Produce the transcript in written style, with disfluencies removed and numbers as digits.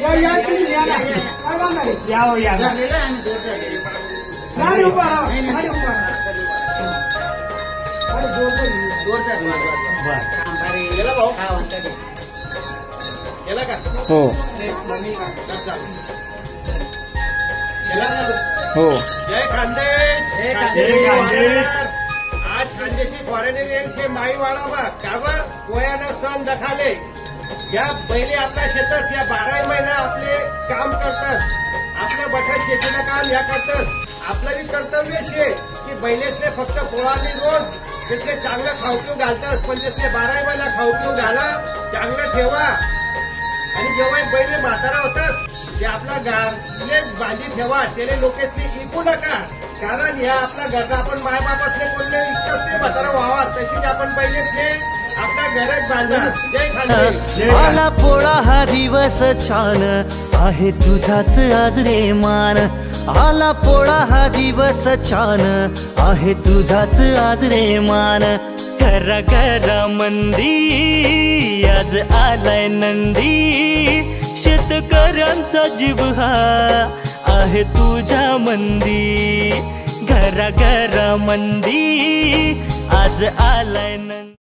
हो जय खानदेश आज खानदेशी फॉरेनर यांचे माईवाडा बा कावर कोयानं सण दखाले या पहिले आपल्या शेतात या 12 महिना आपले काम करतात आपल्या बठा शेतीला काम या करतात आपलं बी कर्तव्य शे की बैलेसले फक्त पोळाने रोज त्याचे चांगलं खाऊपिऊ घालतात पण त्याचे 12 महिना खाऊपिऊ घाला चांगलं ठेवा आणि जेव्हा बैल म्हातारा होतात ते आपला गावले बांधी ठेवा त्याला लोकेसनी इकू नका कारण या आपल्या घरचा आपण मायबापासले कोणले इतकंच ते म्हातारा व्हावा तशीच आपण बैलेसले आपल्या घरात बांधा जय खानदेश आला पोळा हा दिवस छान आहे तुझाच आज रे मान आला पोळा हा दिवस छान आहे तुझाच आज रे मान घरा घरा मंदी आज आलाय नंदी शेतकऱ्यांचा जीव हा आहे तुझ्या मंदी घरा घरा मंदी आज आलाय नंदी